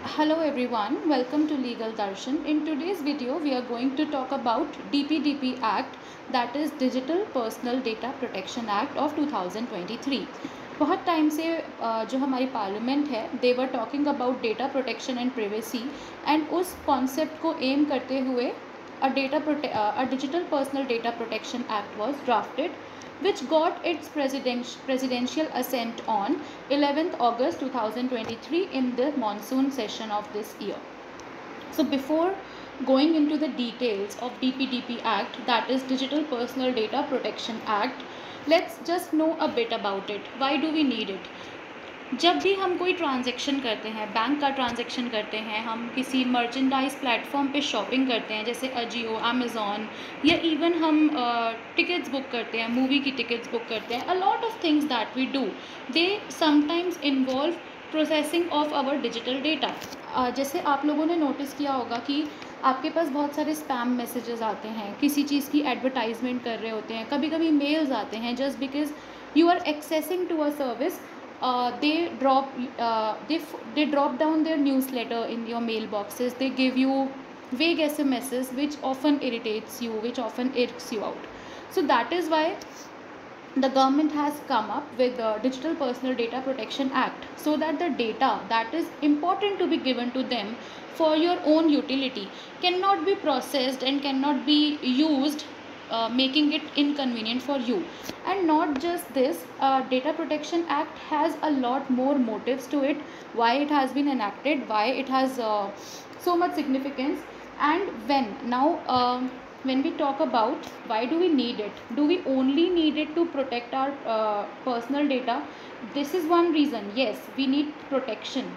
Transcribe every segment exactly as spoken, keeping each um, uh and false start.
Hello everyone, welcome to Legal Darshan. In today's video, we are going to talk about D P D P Act, that is Digital Personal Data Protection Act of two thousand twenty three. बहुत time से जो हमारी parliament है, they were talking about data protection and privacy, and उस concept को aim करते हुए uh data uh digital personal data protection act was drafted, which got its president, presidential assent on eleventh August two thousand twenty-three in the monsoon session of this year. So before going into the details of D P D P Act, that is Digital Personal Data Protection Act, let's just know a bit about it. Why do we need it? जब भी हम कोई transaction करते हैं, bank का transaction करते हैं, हम किसी मर्चेंडाइज प्लेटफॉर्म पे शॉपिंग करते हैं जैसे अजियो, अमेज़ॉन, या इवन हम टिकट्स बुक करते हैं, मूवी की टिकट्स बुक करते हैं, a lot of things that we do, they sometimes involve processing of our digital data. जैसे आप लोगों ने नोटिस किया होगा कि आपके पास बहुत सारे स्पैम मैसेजेस आते हैं, किसी चीज़ की एडवर्टाइजमेंट कर रहे होते हैं, कभी कभी मेल्स आते हैं just because you are accessing to a service. Uh, they drop uh, they they drop down their newsletter in your mailboxes. They give you vague S M Ses which often irritates you, which often irks you out. So that is why the government has come up with the Digital Personal Data Protection Act, so that the data that is important to be given to them for your own utility cannot be processed and cannot be used, uh, making it inconvenient for you. And not just this, uh, Data Protection Act has a lot more motives to it, why it has been enacted, why it has uh, so much significance. And when now uh, when we talk about why do we need it, do we only need it to protect our uh, personal data? This is one reason. Yes, we need protection.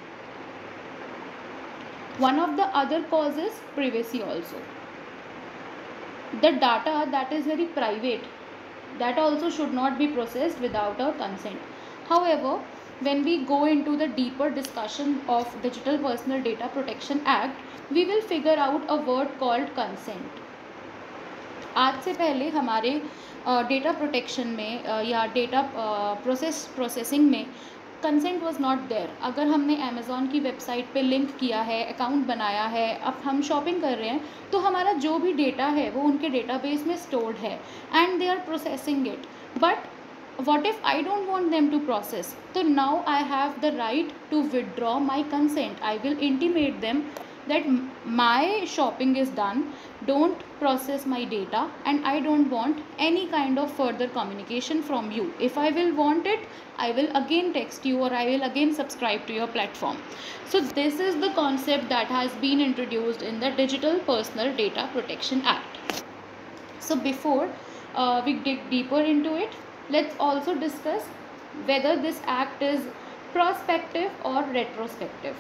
One of the other causes privacy also. The data that is very private, that also should not be processed without our consent. However, when we go into the deeper discussion of Digital Personal Data Protection Act, we will figure out a word called consent. आज से पहले हमारे data uh, protection में uh, या data process processing में consent was not there. अगर हमने Amazon की वेबसाइट पे लिंक किया है, अकाउंट बनाया है, अब हम शॉपिंग कर रहे हैं, तो हमारा जो भी डेटा है वो उनके डेटाबेस में स्टोर्ड है and they are processing it. But what if I don't want them to process? So now I have the right to withdraw my consent. I will intimate them that my shopping is done, don't process my data, and I don't want any kind of further communication from you. If I will want it, I will again text you or I will again subscribe to your platform. So this is the concept that has been introduced in the Digital Personal Data Protection Act. So before uh, we dig deeper into it, let's also discuss whether this act is prospective or retrospective.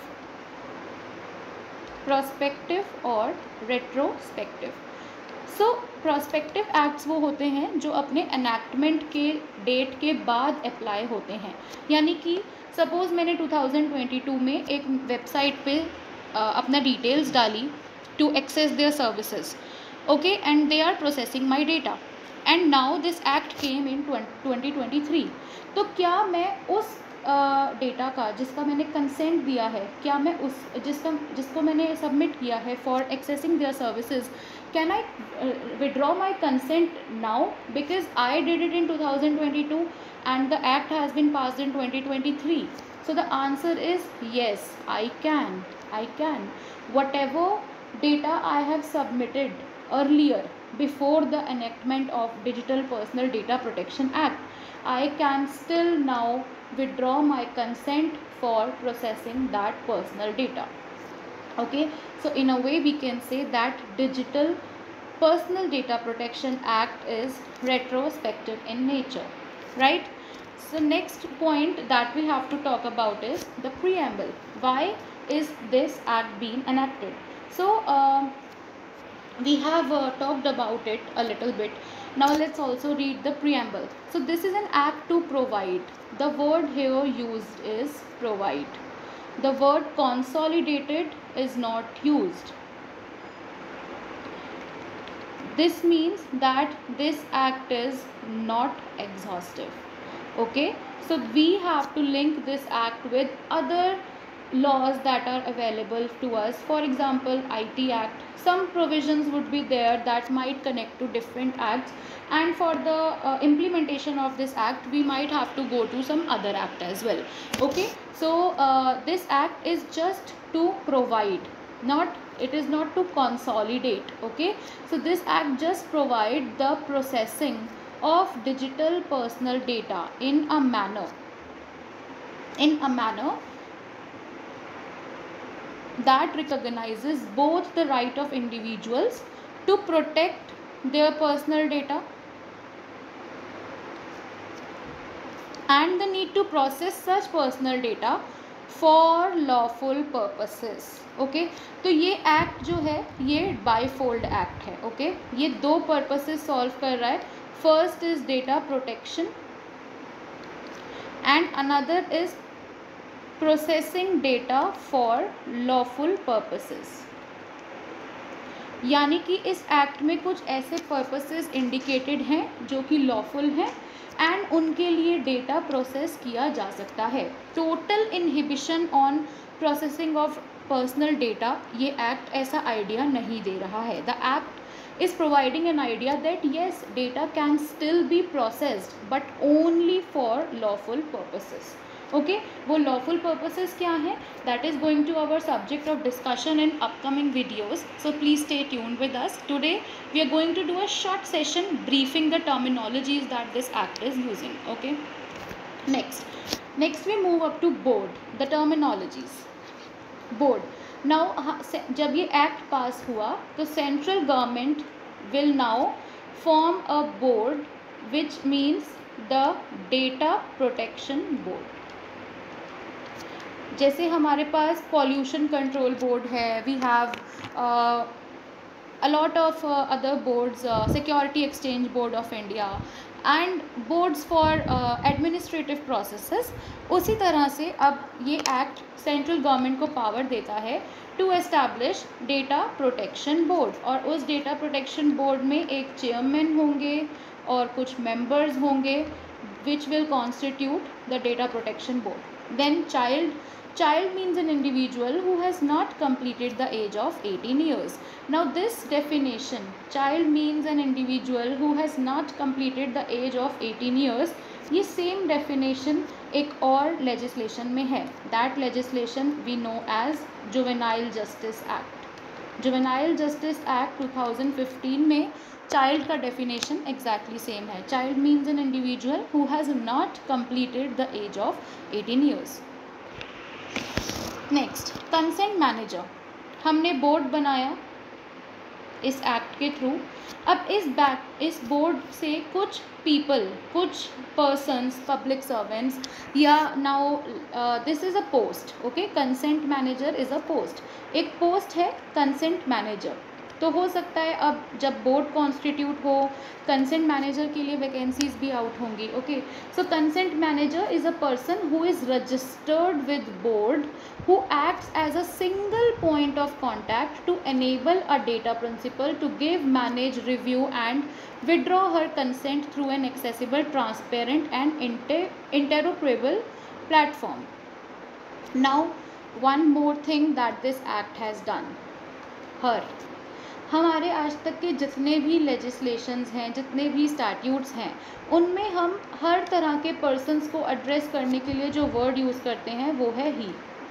Prospective or retrospective. So prospective acts वो होते हैं जो अपने enactment के date के बाद apply होते हैं. यानी कि सपोज मैंने टू थाउजेंड ट्वेंटी टू में एक वेबसाइट पे अपना डिटेल्स डाली to access their services, okay, and they are processing my data, and now this act came in twenty twenty three. तो क्या मैं उस डेटा uh, का जिसका मैंने कंसेंट दिया है, क्या मैं उस जिसका जिसको मैंने सबमिट किया है for accessing their services, can I withdraw my consent now because I did it in two thousand twenty two and the act has been passed in twenty twenty three? So the answer is yes, I can. I can. Whatever data I have submitted earlier before the enactment of Digital Personal Data Protection Act, I can still now withdraw my consent for processing that personal data. Okay, so in a way we can say that Digital Personal Data Protection Act is retrospective in nature, right? So next point that we have to talk about is the preamble. Why is this act being enacted? So uh, we have uh, talked about it a little bit. Now let's also read the preamble. So this is an act to provide. The word here used is provide. The word consolidated is not used. This means that this act is not exhaustive. Okay, so we have to link this act with other laws that are available to us. For example, I T Act, some provisions would be there that might connect to different acts, and for the uh, implementation of this act we might have to go to some other act as well. Okay, so uh, this act is just to provide, not, it is not to consolidate. Okay, so this act just provide the processing of digital personal data in a manner in a manner that recognizes both the right of individuals to protect their personal data and the need to process such personal data for lawful purposes. Okay, तो ये act जो है ये बाईफोल्ड act है. Okay, ये दो purposes solve कर रहा है. First is data protection and another is processing data for lawful purposes. यानी कि इस एक्ट में कुछ ऐसे पर्पसेस इंडिकेटेड हैं जो कि लॉफुल हैं एंड उनके लिए डेटा प्रोसेस किया जा सकता है. Total inhibition on processing of personal data ये एक्ट ऐसा आइडिया नहीं दे रहा है. The act is providing an idea that yes, data can still be processed but only for lawful purposes. Okay, वो लॉफुल पर्पसेस क्या है, that is going to our subject of discussion in upcoming videos. So please stay tuned with us. Today we are going to do a short session briefing the terminologies that this act is using. Okay, next next we move up to board, the terminologies. Board, now जब ये act pass हुआ तो central government will now form a board which means the data protection board. जैसे हमारे पास pollution control board है, we have a lot of other boards, security exchange board of India and boards for administrative processes. उसी तरह से अब ये act central government को पावर देता है to establish data protection board. और उस डेटा प्रोटेक्शन बोर्ड में एक चेयरमैन होंगे और कुछ मेंबर्स होंगे which will constitute the data protection board. Then child, child means an individual who has not completed the age of eighteen years. Now this definition, child means an individual who has not completed the age of eighteen years, ये same definition एक और legislation में है. That legislation we know as juvenile justice act. Juvenile justice act two thousand fifteen में child का definition exactly same है. Child means an individual who has not completed the age of eighteen years. Next, consent manager. हमने board बनाया इस act के through. अब इस back इस बोर्ड से कुछ पीपल, कुछ पर्सन्स, पब्लिक सर्वेंट्स या now this is a post. Okay, consent manager is a post. एक पोस्ट है कंसेंट मैनेजर. तो हो सकता है अब जब बोर्ड कॉन्स्टिट्यूट हो, कंसेंट मैनेजर के लिए वैकेंसीज भी आउट होंगी. Okay, so consent manager is a person who is registered with board, who acts as a single point of contact to enable a data principal to give, manage, review and withdraw her consent through an accessible, transparent and inter interoperable platform. Now one more thing that this act has done. her हमारे आज तक के जितने भी legislations हैं, जितने भी statutes हैं, उनमें हम हर तरह के पर्सन्स को एड्रेस करने के लिए जो वर्ड यूज़ करते हैं वो है he.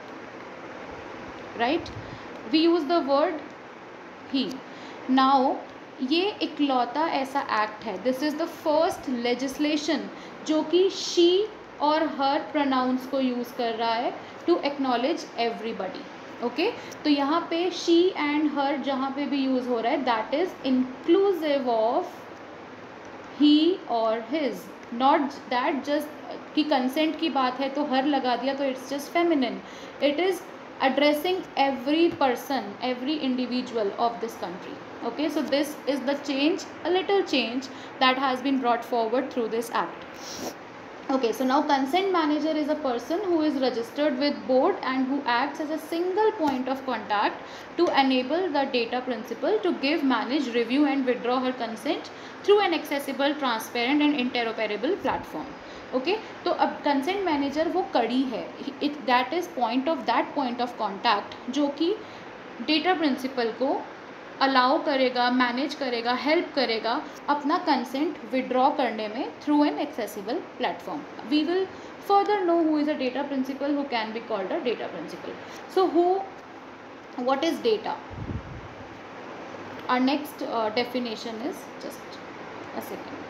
Right, we use the word he. Now ये इकलौता ऐसा एक्ट है, this is the first legislation जो कि शी और हर प्रोनाउंस को यूज़ कर रहा है टू एक्नॉलेज एवरीबडी. ओके, तो यहाँ पे शी एंड हर जहाँ पे भी यूज़ हो रहा है that is inclusive of he और हिज. नॉट दैट जस्ट कि कंसेंट की बात है तो हर लगा दिया तो it's just feminine. It is addressing every person, every individual of this country. Okay, so this is the change, a little change that has been brought forward through this act. Okay, so now consent manager is a person who is registered with board and who acts as a single point of contact to enable the data principal to give, manage, review and withdraw her consent through an accessible, transparent and interoperable platform. Okay okay? तो अब consent manager वो कड़ी है, it that is point of that point of contact जो कि data principal को allow करेगा, manage करेगा, हेल्प करेगा अपना कंसेंट विड्रॉ करने में through an accessible platform. We will further know who is a data principal, who can be called a data principal. So who, what is data? Our next uh, definition is, just a second.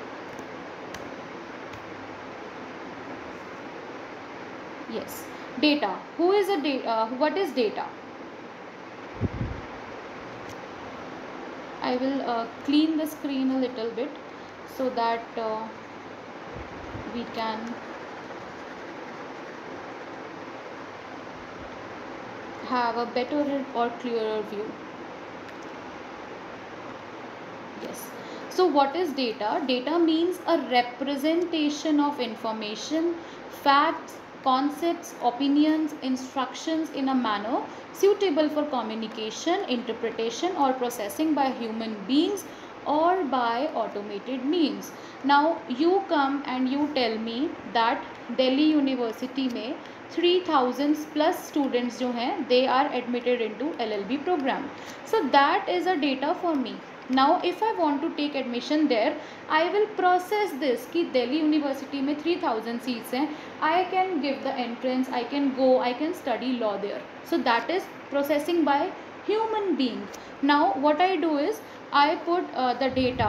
Yes, data. Who is a data? Uh, what is data? I will uh, clean the screen a little bit so that uh, we can have a better or clearer view. Yes. So what is data? Data means a representation of information, facts, concepts, opinions, instructions in a manner suitable for communication, interpretation or processing by human beings or by automated means. Now you come and you tell me that Delhi University में three thousand plus students जो हैं they are admitted into L L B program. So that is a data for me. Now if I want to take admission there, I will process this कि Delhi University में three thousand seats हैं, I can give the entrance, I can go, I can study law there. So that is processing by human being. Now what I do is I put uh, the data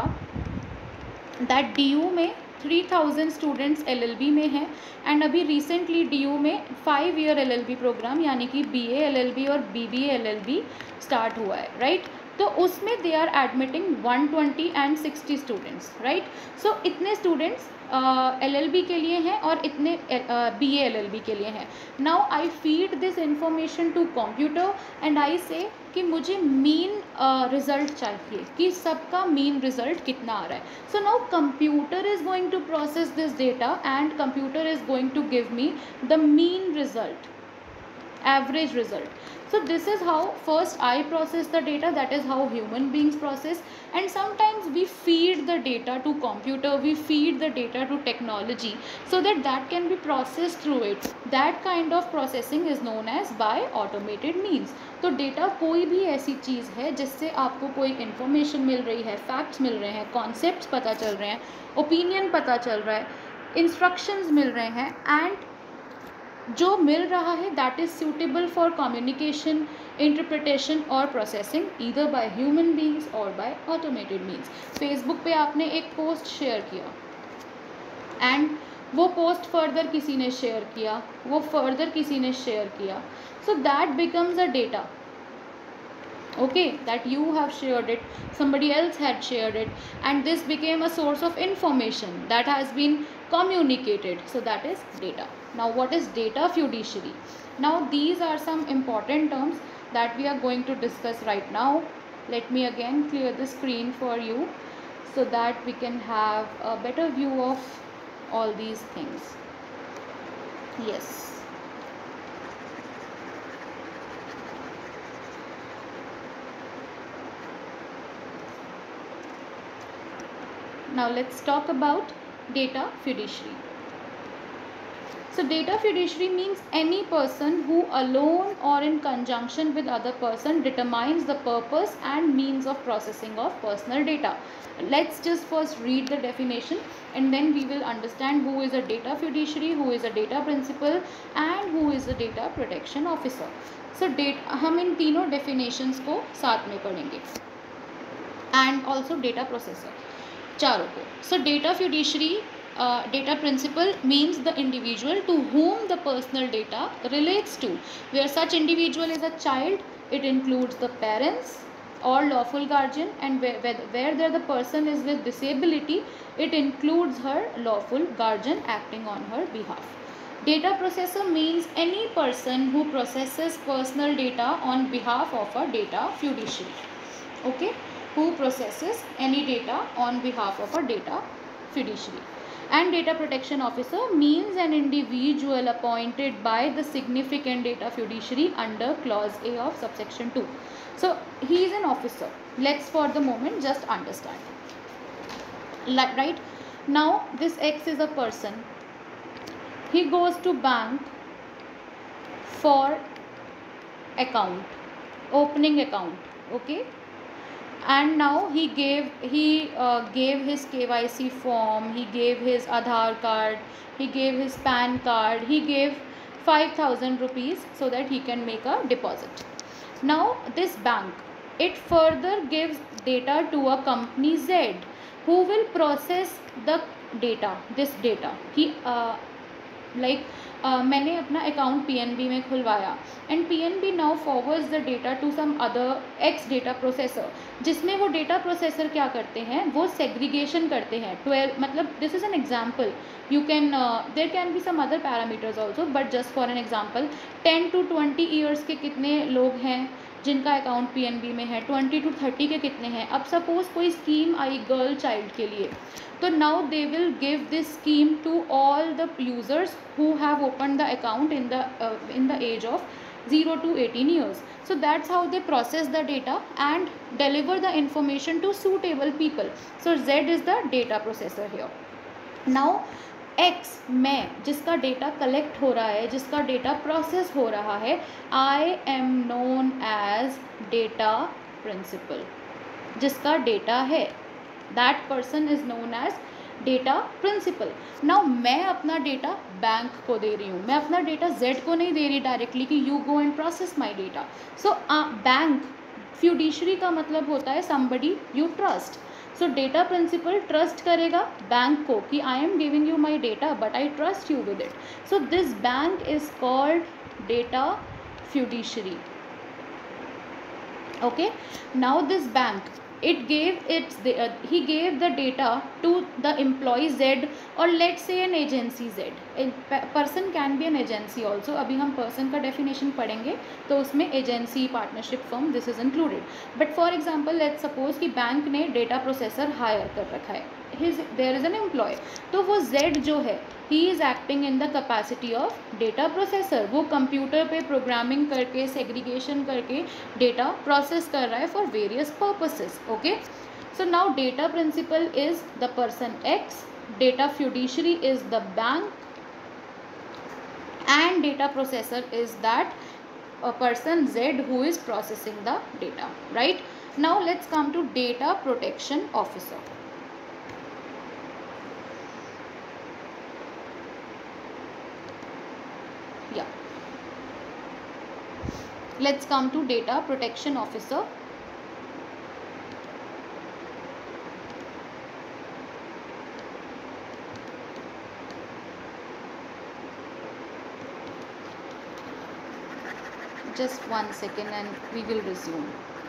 that D U में three thousand students L L B में हैं एंड अभी recently D U में five year L L B program यानी कि B A L L B और B B A L L B start हुआ है, राइट right? तो उसमें they are admitting one twenty and sixty students, right. So इतने students L L B के लिए हैं और इतने B A L L B के लिए हैं. Now I feed this information to computer and I say कि मुझे मीन रिजल्ट uh, चाहिए कि सबका मीन रिजल्ट कितना आ रहा है. So now computer is going to process this data and computer is going to give me the mean result, average result. So this is how first I process the data, that is how human beings process, and sometimes we feed the data to computer, we feed the data to technology so that that can be processed through it. That kind of processing is known as by automated means. तो data कोई भी ऐसी चीज़ है जिससे आपको कोई information मिल रही है, facts मिल रहे हैं, concepts पता चल रहे हैं, opinion पता चल रहा है, instructions मिल रहे हैं, and जो मिल रहा है that is suitable for communication, interpretation और processing either by human beings और बाय ऑटोमेटेड मीन्स. फेसबुक पे आपने एक पोस्ट शेयर किया एंड वो पोस्ट फर्दर किसी ने शेयर किया, वो फर्दर किसी ने शेयर किया, so that becomes a data. Okay, that you have shared it, somebody else had shared it, and this became a source of information that has been communicated. So that is data. Now what is data fiduciary? Now these are some important terms that we are going to discuss right now. Let me again clear the screen for you so that we can have a better view of all these things. Yes. Now let's talk about data fiduciary. So data fiduciary means any person who alone or in conjunction with other person determines the purpose and means of processing of personal data. Let's just first read the definition and then we will understand who is a data fiduciary, who is a data principal and who is a data protection officer. So data, हम इन तीनों definitions को साथ में पढ़ेंगे and also data processor, चारों को. So data fiduciary, uh, data principal means the individual to whom the personal data relates to. Where such individual is a child, it includes the parents or lawful guardian, and where, where, where there the person is with disability, it includes her lawful guardian acting on her behalf. Data processor means any person who processes personal data on behalf of a data fiduciary. Okay, who processes any data on behalf of a data fiduciary. And data protection officer means an individual appointed by the significant data fiduciary under clause A of subsection two. So he is an officer. Let's for the moment just understand. Right now this X is a person. He goes to bank for account, opening account, okay, and now he gave he uh, gave his K Y C form, he gave his Aadhaar card, he gave his PAN card, he gave five thousand rupees so that he can make a deposit. Now this bank, it further gives data to a company Z who will process the data, this data. He uh, like uh, मैंने अपना account P N B में खुलवाया and P N B now forwards the data to some other X data processor, जिसमें वो data processor क्या करते हैं, वो सेग्रीगेशन करते हैं. ट्वेल्व मतलब this is an example, you can there can be some other parameters also, but just for an example ten to twenty years के कितने लोग हैं जिनका अकाउंट P N B में है, ट्वेंटी टू थर्टी के कितने हैं. अब सपोज कोई स्कीम आई गर्ल चाइल्ड के लिए, तो now they will give this scheme to all the users who have open the account in the in the age of zero to eighteen years. So that's how they process the data and deliver the information to suitable people. So Z is the data processor here. Now X, मैं जिसका data collect हो रहा है, जिसका data process हो रहा है, I am known as data principal. जिसका डेटा है, that person is known as data principal. Now मैं अपना डेटा बैंक को दे रही हूँ, मैं अपना डेटा जेड को नहीं दे रही डायरेक्टली कि you go and process my data. So bank fiduciary का मतलब होता है somebody you trust. So data principal trust करेगा बैंक को कि I am giving you my data but I trust you with it. So this bank is called data fiduciary. Okay, now this bank, it gave its the, uh, he gave the data to the employee Z or let's say an agency Z. A person can be an agency also. अभी हम person का definition पढ़ेंगे तो उसमें agency, partnership firm, this is included. But for example let's suppose कि bank ने data processor hire कर रखा है, his there is an employee, तो वो Z जो है he is acting in the capacity of data processor. वो कंप्यूटर पे प्रोग्रामिंग करके सेग्रीगेशन करके डेटा प्रोसेस कर रहा है for various purposes. Okay, so now data principal is the person X, data fiduciary is the bank, and data processor is that person Z who is processing the data. Right, now let's come to data protection officer. Yeah, let's come to data protection officer. Just one second and we will resume.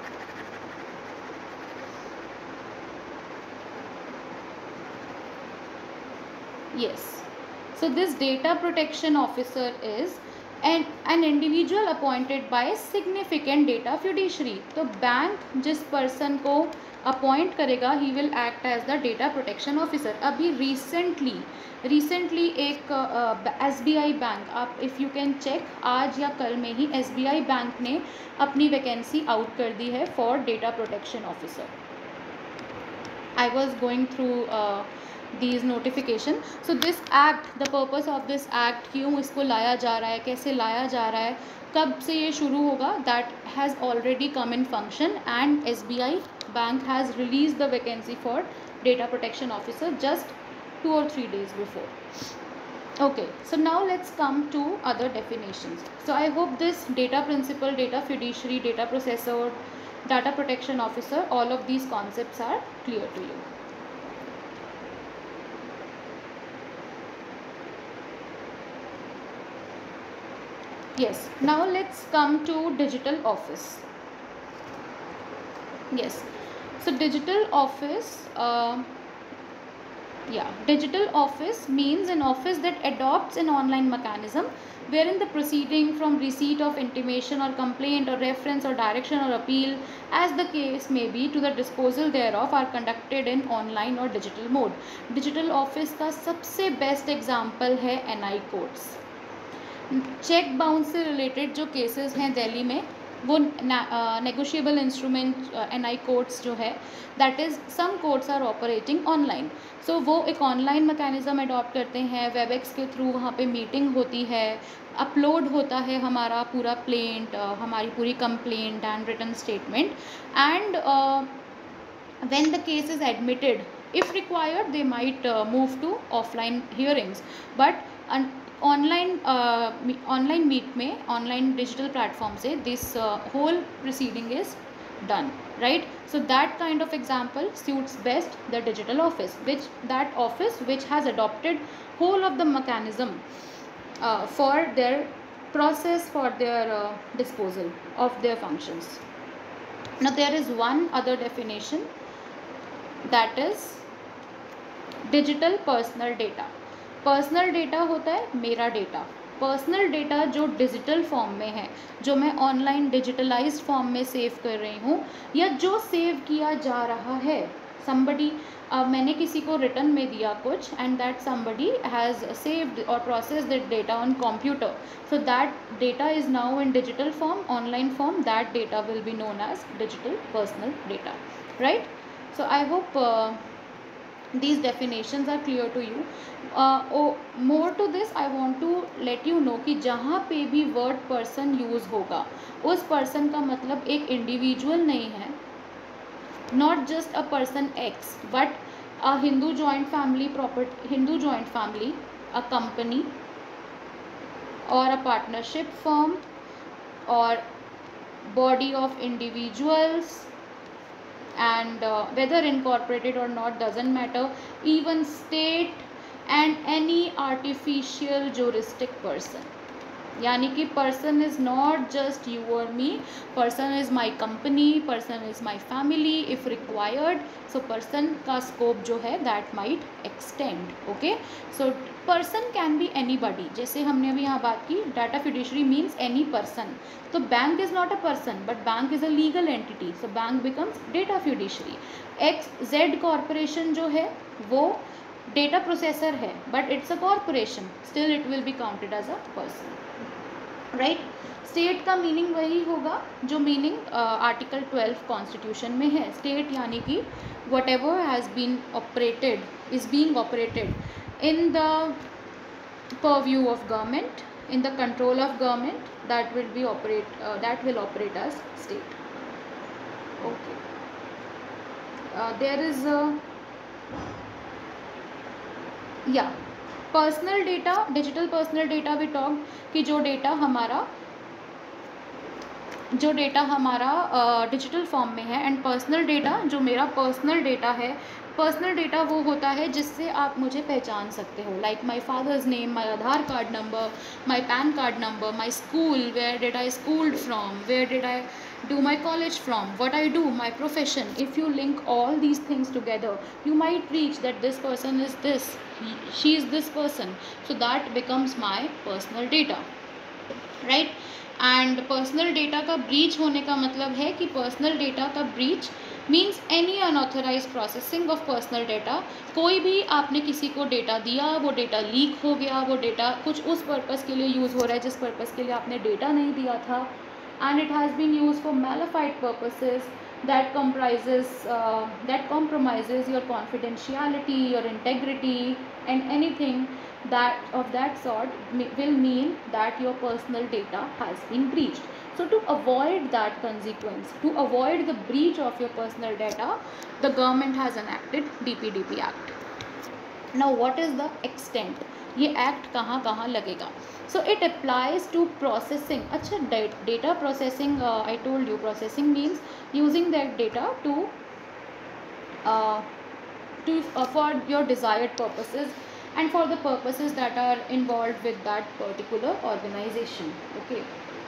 Yes, so this data protection officer is an an individual appointed by significant data fiduciary. तो bank जिस person को appoint करेगा he will act as the data protection officer. अभी recently recently एक S B I bank, आप if you can check, आज या कल में ही एस बी आई बैंक ने अपनी वैकेंसी आउट कर दी है for data protection officer. I was going through these notification. So this act, the purpose of this act, क्यों इसको लाया जा रहा है, कैसे लाया जा रहा है, कब से ये शुरू होगा, that has already come in function and S B I bank has released the vacancy for data protection officer just two or three days before. Okay, so now let's come to other definitions. So I hope this data principal, data fiduciary, data processor, data protection officer, all of these concepts are clear to you. Yes, now let's come to digital office. Yes, so digital office, uh, Yeah, digital office means an office that adopts an online mechanism wherein the proceeding from receipt of intimation or complaint or reference or direction or appeal, as the case may be, to the disposal thereof are conducted in online or digital mode. Digital office का सबसे best example है N I courts. Check bounce से related जो cases हैं दिल्ली में, वो negotiable instrument N I courts जो है, that is some courts are operating online. So वो एक ऑनलाइन मैकेनिज्म अडॉप्ट करते हैं, वेबएक्स के थ्रू वहाँ पे मीटिंग होती है, अपलोड होता है हमारा पूरा प्लेंट, uh, हमारी पूरी complaint and written statement, and when the case is admitted, if required they might uh, move to offline hearings, but an online online meet में, ऑनलाइन डिजिटल प्लेटफॉर्म से this whole proceeding is done, right? So that kind of example suits best the digital office, which that office which has adopted whole of the mechanism uh, for their process, for their uh, disposal of their functions. Now there is one other definition, that is digital personal data. Personal data होता है मेरा data. Personal data जो digital form में है, जो मैं online digitalized form में save कर रही हूँ, या जो सेव किया जा रहा है. समबडी uh, मैंने किसी को रिटर्न में दिया कुछ, and that somebody has saved और process that data on computer, so that data is now in digital form, online form. That data will be known as digital personal data, right? So I hope these definitions are clear to you. uh, oh, more to this I want to let you know कि जहाँ पे भी word person use होगा, उस person का मतलब एक individual नहीं है, not just a person X, but a Hindu joint family property, Hindu joint family, a company or a partnership firm or body of individuals, and uh, whether incorporated or not doesn't matter, even state and any artificial juristic person. यानी कि person is not just you or me, person is my company, person is my family if required. So person का scope जो है that might extend. Okay, so person can be anybody. जैसे हमने अभी यहाँ बात की, data fiduciary means any person. तो bank is not a person, but bank is a legal entity, so bank becomes data fiduciary. X Z corporation जो है वो data processor है, but it's a corporation, still it will be counted as a person, right? State का meaning वही होगा जो meaning article twelve constitution में है. स्टेट यानी कि whatever has been operated is being operated in the purview of government, in the control of government, that will be operate uh, that will operate as state. Okay, uh, there is a yeah personal data, digital personal data भी talk कि जो data हमारा जो data हमारा digital uh, form में है, and personal data जो मेरा पर्सनल डेटा है. पर्सनल डेटा वो होता है जिससे आप मुझे पहचान सकते हो, like my father's name, my Aadhaar card number, my PAN card number, my school, where did I schooled from, where did I do my college from, what I do, my profession. If you link all these things together, you might reach that this person is this, she is this person, so that becomes my personal data, right? And personal data का breach होने का मतलब है कि personal data का breach means any unauthorized processing of personal data. कोई भी आपने किसी को डेटा दिया, वो डेटा लीक हो गया, वो डेटा कुछ उस पर्पज़ के लिए यूज़ हो रहा है जिस पर्पज़ के लिए आपने डेटा नहीं दिया था, and it has been used for malified purposes that comprises uh, that compromises your confidentiality, your integrity, and anything that of that sort will mean that your personal data has been breached. So to avoid that consequence, to avoid the breach of your personal data, the government has enacted D P D P Act. Now what is the extent? ये act कहाँ कहाँ लगेगा? So it applies to processing. अच्छा, data processing, I told you processing means using that data to to for your desired purposes and for the purposes that are involved with that particular organization. Okay,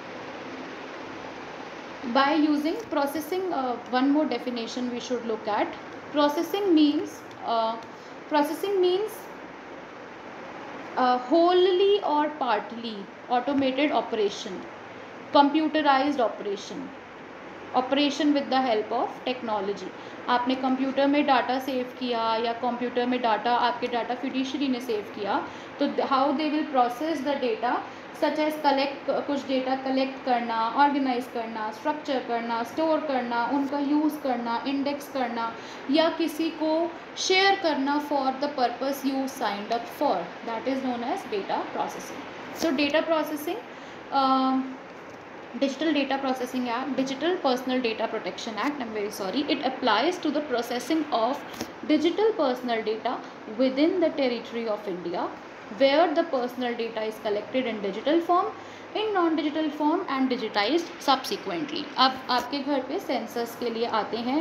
by using processing, uh, one more definition we should look at. Processing means uh, Processing means uh, wholly or partly automated operation, computerized operation, operation with the help of technology. आपने computer में data save किया या computer में data आपके data fiduciary ने save किया, तो how they will process the data such as collect, कुछ डेटा कलेक्ट करना, ऑर्गेनाइज करना, स्ट्रक्चर करना, स्टोर करना, उनका यूज़ करना, इंडेक्स करना, या किसी को शेयर करना for the purpose you signed up for. That is known as data processing. So data processing, Digital Data Processing Act, Digital Personal Data Protection Act, I'm very sorry, it applies to the processing of digital personal data within the territory of India, where the personal data is collected in digital form, in non-digital form and digitized subsequently. अब आपके घर पे census के लिए आते हैं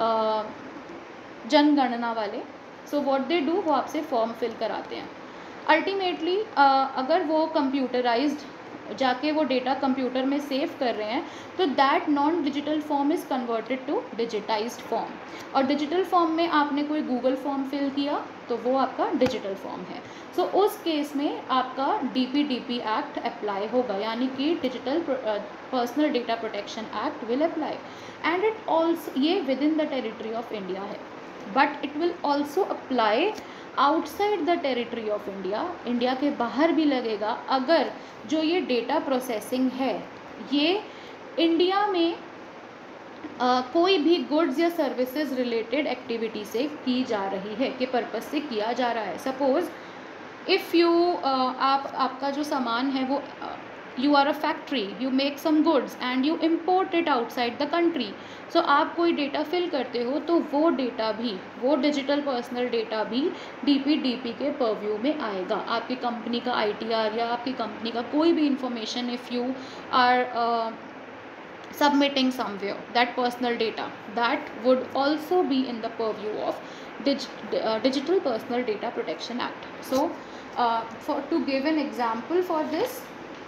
जनगणना वाले, सो व्हाट दे डू, वो आपसे फॉर्म फिल कराते हैं. अल्टीमेटली अगर वो कंप्यूटराइज्ड जाके वो डेटा कंप्यूटर में सेव कर रहे हैं, तो that non digital form is converted to digitised form. और डिजिटल फॉर्म में आपने कोई गूगल फॉर्म फिल किया तो वो आपका डिजिटल फॉर्म है. सो so, उस केस में आपका D P D P act apply होगा, यानी कि digital personal data protection act will apply. And it also, ये within the territory of India है, but it will also apply outside the territory of India. India के बाहर भी लगेगा अगर जो ये डेटा प्रोसेसिंग है ये इंडिया में आ, कोई भी गुड्स या सर्विसेज रिलेटेड एक्टिविटी से की जा रही है, के पर्पस से किया जा रहा है. सपोज इफ़ यू आप आपका जो सामान है वो you are a factory, you make some goods and you import it outside the country. So आप कोई डेटा फिल करते हो तो वो डेटा भी, वो डिजिटल पर्सनल डेटा भी डी पी डी पी के परव्यू में आएगा. आपकी कंपनी का आई टी आर या आपकी कंपनी का कोई भी information, if you are submitting somewhere, that personal data, that would also be in the purview of dig, uh, Digital Personal Data Protection Act. So uh, for to give an example for this,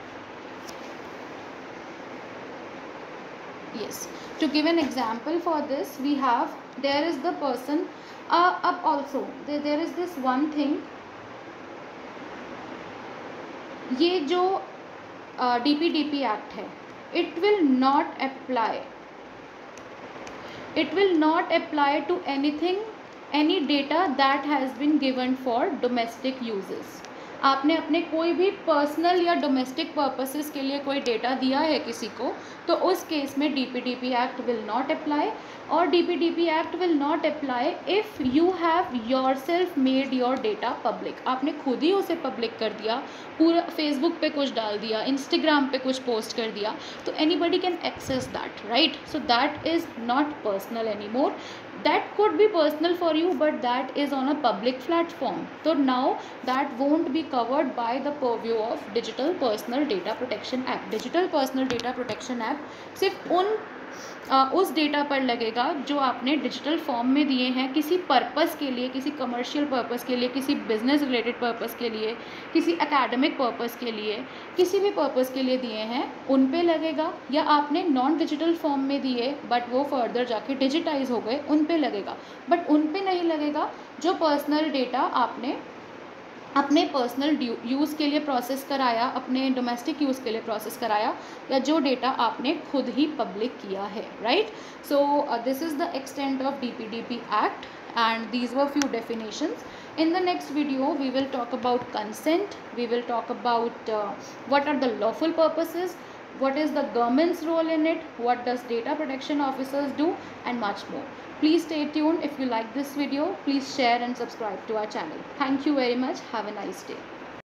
yes, to give an example for this, we have, there is the person, uh, up also there, there is this one thing, ये जो D P D P act है, it will not apply, it will not apply to anything, any data that has been given for domestic uses. आपने अपने कोई भी personal या domestic purposes के लिए कोई डेटा दिया है किसी को, तो उस केस में D P D P act will not apply. और D P D P act will not apply if you have yourself made your data public. आपने खुद ही उसे पब्लिक कर दिया, पूरा फेसबुक पे कुछ डाल दिया, इंस्टाग्राम पे कुछ पोस्ट कर दिया, तो anybody can access that, right. So that is not personal anymore. That could be personal for you, but that is on a public platform. So now that won't be covered by the purview of Digital Personal Data Protection Act. Digital Personal Data Protection Act सिर्फ उन आ, उस data पर लगेगा जो आपने digital form में दिए हैं किसी पर्पस के लिए, किसी कमर्शियल पर्पस के लिए, किसी बिजनेस रिलेटेड पर्पस के लिए, किसी एकेडमिक पर्पस के लिए, किसी भी पर्पस के लिए दिए हैं, उन पे लगेगा. या आपने नॉन डिजिटल फॉर्म में दिए बट वो फर्दर जाके डिजिटाइज हो गए, उन पे लगेगा. बट उन पे नहीं लगेगा जो पर्सनल डेटा आपने अपने पर्सनल यूज़ के लिए प्रोसेस कराया, अपने डोमेस्टिक यूज़ के लिए प्रोसेस कराया, या जो डेटा आपने खुद ही पब्लिक किया है, right. So this is the extent of D P D P act and these were few definitions. In the next video we will talk about consent, we will talk about uh, what are the lawful purposes, what is the government's role in it, what does data protection officers do, and much more. Please stay tuned. If you like this video, please share and subscribe to our channel. Thank you very much. Have a nice day.